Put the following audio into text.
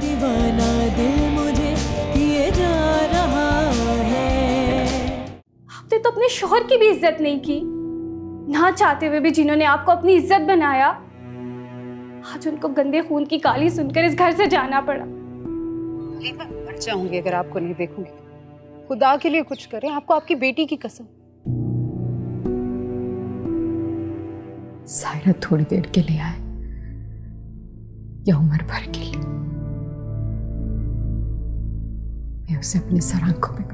दीवाना दिल मुझे किए जा रहा है। आपने तो अपने शौहर की भी इज्जत नहीं की, ना चाहते हुए भी जिन्होंने आपको अपनी इज्जत बनाया, आज उनको गंदे खून की काली सुनकर इस घर से जाना पड़ा। मैं मर जाऊंगी अगर आपको नहीं देखूंगी। खुदा के लिए कुछ करें, आपको आपकी बेटी की कसम। सायरा थोड़ी देर के लिए आए या उम्र भर के लिए, मैं उसे अपनी सर आंखों में